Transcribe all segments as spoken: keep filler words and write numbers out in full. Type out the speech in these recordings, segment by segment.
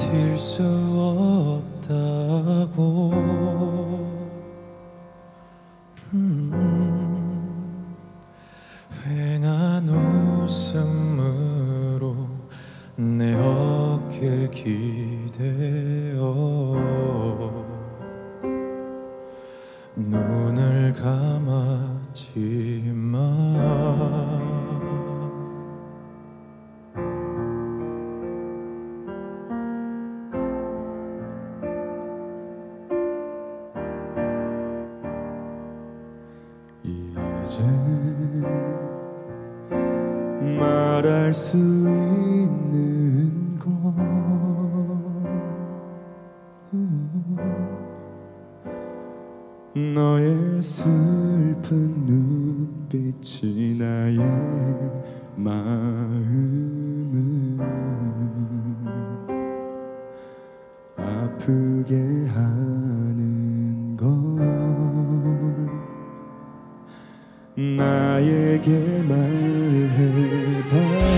버틸 수 없다고. 음, 휑한 웃음으로 내 어깨 기대어 눈을 감았지만 이제 말할 수 있는 건 너의 슬픈 눈빛이 나의 마음을 아프게 하는 걸 나에게 말해봐.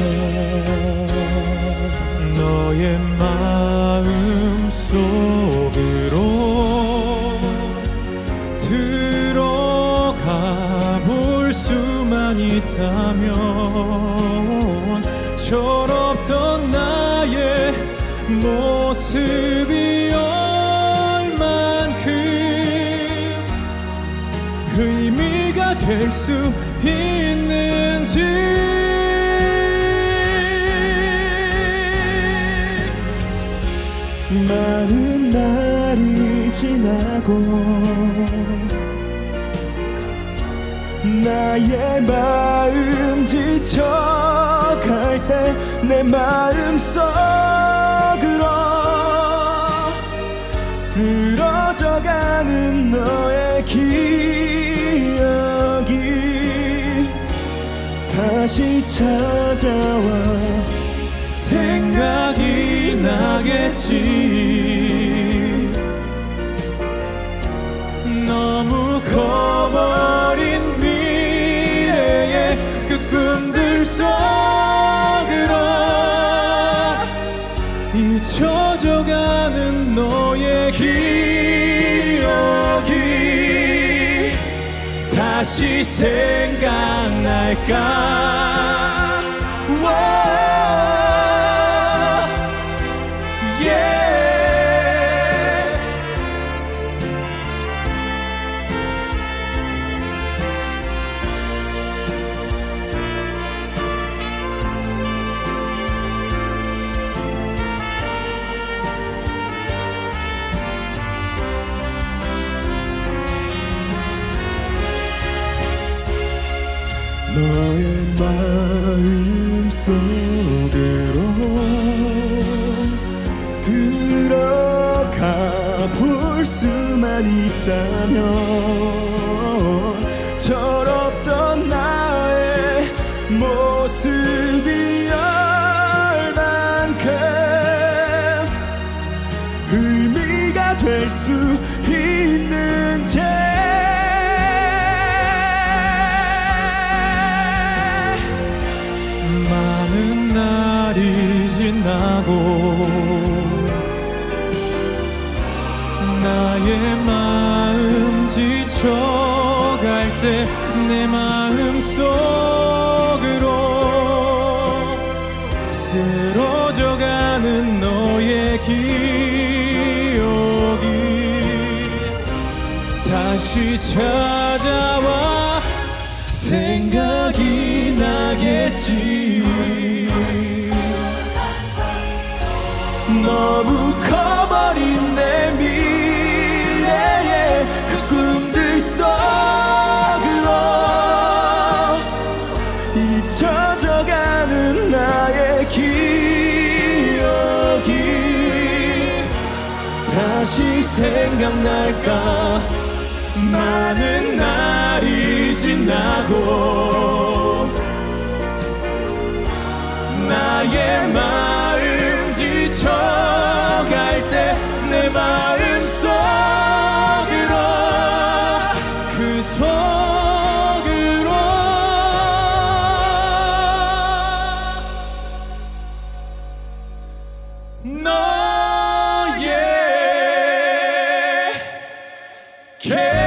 너의 마음 속으로 들어가 볼 수만 있다면 철없던 나의 모습이 얼만큼 의미가 될 수 있는지. 많은 날이 지나고 나의 마음 지쳐갈 때 내 마음 속으로 쓰러져가는 너의 기억이 다시 찾아와 생각이 나겠지. 너무 커버린 미래의 그 꿈들 속으로 잊혀져가는 너의 기억이 다시 생각날까. 너의 마음 속으로 들어가 볼 수만 있다면 철없던 나의 모습이 얼만큼 의미가 될 수 있는지. 많은 날이 지나고 나의 마음 지쳐갈 때 내 마음 속으로 쓰러져가는 너의 기억이 다시 찾아와 생각이 나겠지. 너무 커버린 내 미래의 그 꿈들 속으로 잊혀져가는 나의 기억이 다시 생각날까. 많은 날이 지나고 나의 마음 지쳐갈 때 내 마음 속으로 그 속으로 너 계속